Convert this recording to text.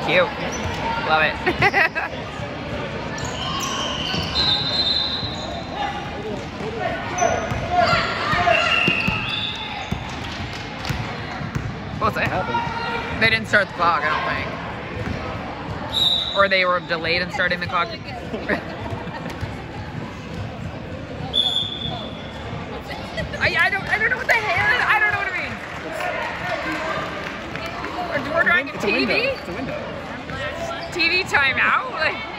cute. Love it. What's that? They didn't start the clock, I don't think. Or they were delayed in starting the clock. I don't know what the hell. I don't know what it means. We're trying TV? It's a window. TV timeout? Like,